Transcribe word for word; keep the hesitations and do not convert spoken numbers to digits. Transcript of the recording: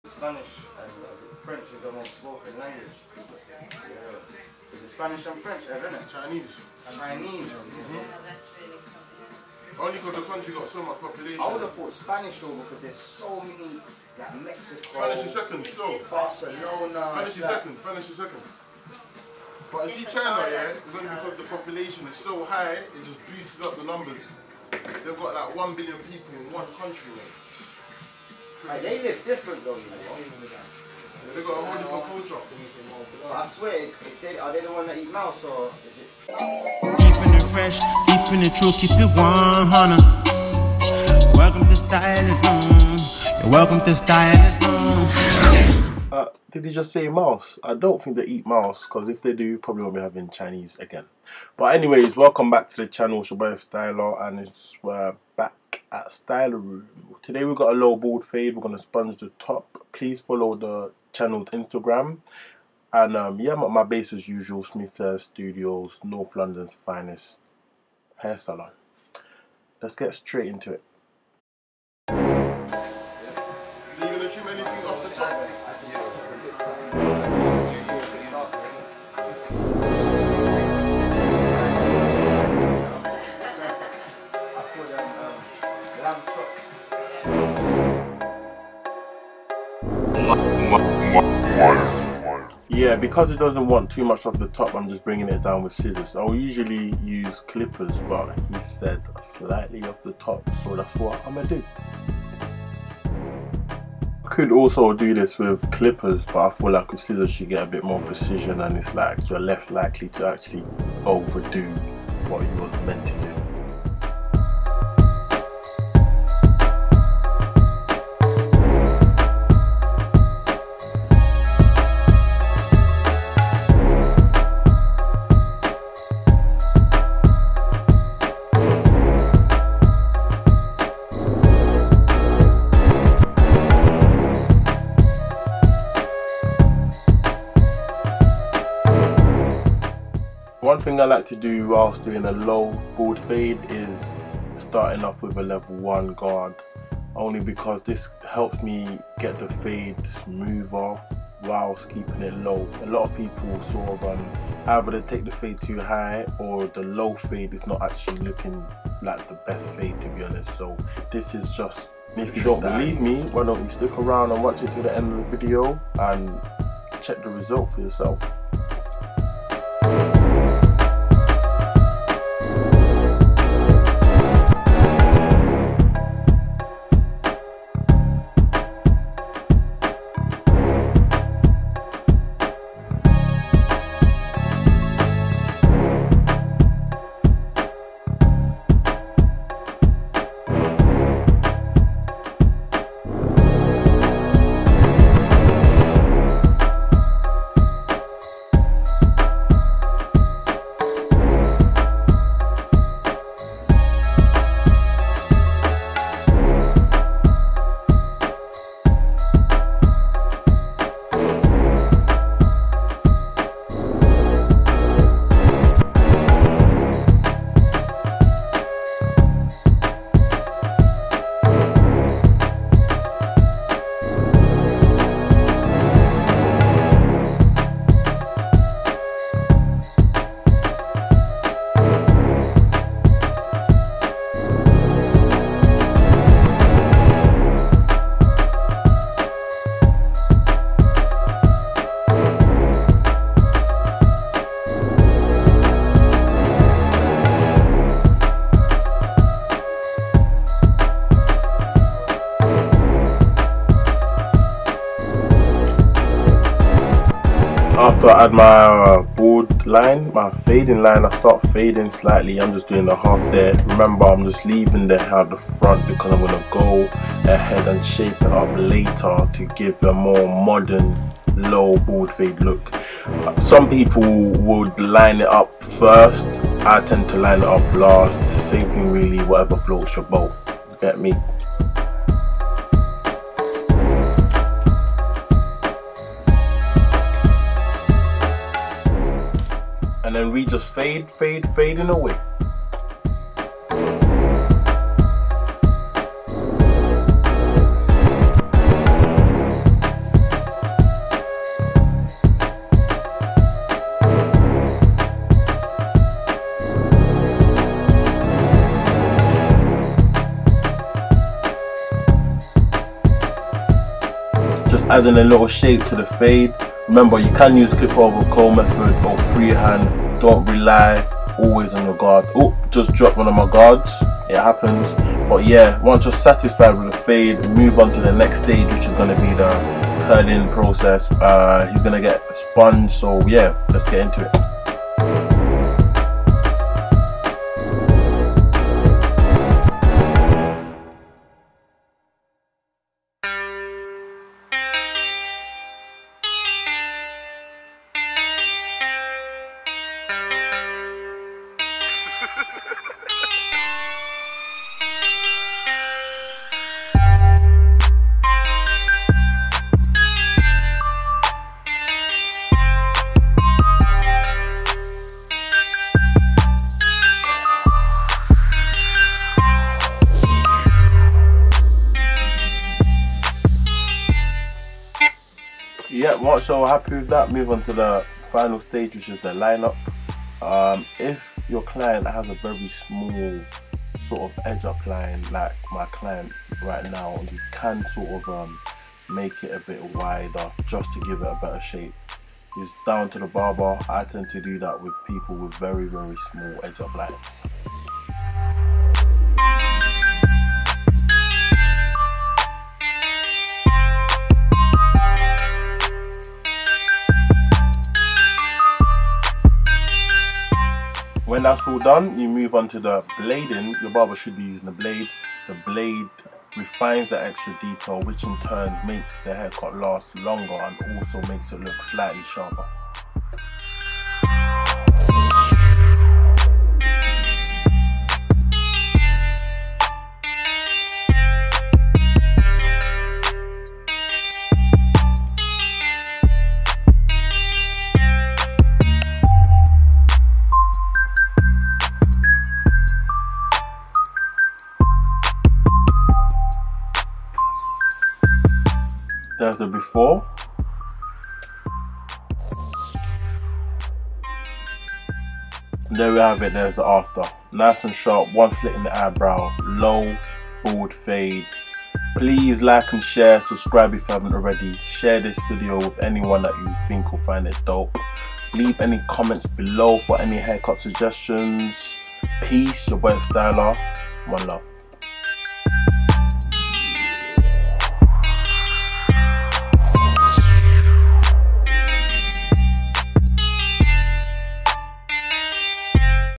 Spanish and uh, French is the most spoken language. Yeah. Is it Spanish and French, isn't it? Chinese. Chinese. Mm-hmm. Only because the country got so much population. I would have thought Spanish though, because there's so many, like Mexico. Spanish is second, so. Barcelona. Spanish is like, second, Spanish is second. But you see China, yeah, it's only because the population is so high, it just boosts up the numbers. They've got like one billion people in one country, man. Like, they live different though, you know. They've got a whole different culture. But I swear, it's, it's they, are they the one that eat mouse or is it? Keeping it fresh, keeping it true, keep it one hundred. Welcome to Stylism. You're welcome to Stylism. Uh, did he just say mouse? I don't think they eat mouse, because if they do, probably won't be having Chinese again. But anyways, welcome back to the channel. It's your boy Styler, and it's uh, back at Styler Room. Today we've got a low bald fade. We're going to sponge the top. Please follow the channel's Instagram. And um, yeah, I'm at my base as usual, Smith Hair Studios, North London's finest hair salon. Let's get straight into it. Are you going to trim anything off the top? Yeah, because it doesn't want too much off the top, I'm just bringing it down with scissors. I'll usually use clippers, but he said slightly off the top, so that's what I'm gonna do. I could also do this with clippers, but I feel like with scissors you get a bit more precision, and it's like you're less likely to actually overdo what you was meant to do. One thing I like to do whilst doing a low bald fade is starting off with a level one guard, only because this helps me get the fade smoother whilst keeping it low. A lot of people sort of um, either they take the fade too high, or the low fade is not actually looking like the best fade, to be honest. So this is just, if you don't believe me, why don't you stick around and watch it to the end of the video and check the result for yourself. After I add my uh, bald line, my fading line, I start fading slightly. I'm just doing a half there. Remember, I'm just leaving the hair at the front because I'm going to go ahead and shape it up later to give a more modern low bald fade look. Some people would line it up first. I tend to line it up last. Same thing really, whatever floats your boat. Get me? And then we just fade, fade, fading away. just adding a little shape to the fade. Remember, you can use clip over comb method or freehand. Don't rely always on your guard. Oh, just dropped one of my guards. It happens. But yeah, once you're satisfied with the fade, move on to the next stage, which is going to be the curling process. Uh, he's going to get a sponge. So yeah, let's get into it. Yeah, once you're happy with that, move on to the final stage, which is the lineup. Um, if your client has a very small sort of edge up line, like my client right now, you can sort of um, make it a bit wider just to give it a better shape. It's down to the barber. I tend to do that with people with very, very small edge up lines. When that's all done, you move on to the blading. Your barber should be using the blade. The blade refines the extra detail, which in turn makes the haircut last longer and also makes it look slightly sharper. There's the before. There we have it, there's the after. Nice and sharp, one slit in the eyebrow, low, bald fade. Please like and share, subscribe if you haven't already. Share this video with anyone that you think will find it dope. Leave any comments below for any haircut suggestions. Peace, your boy Styler. One love.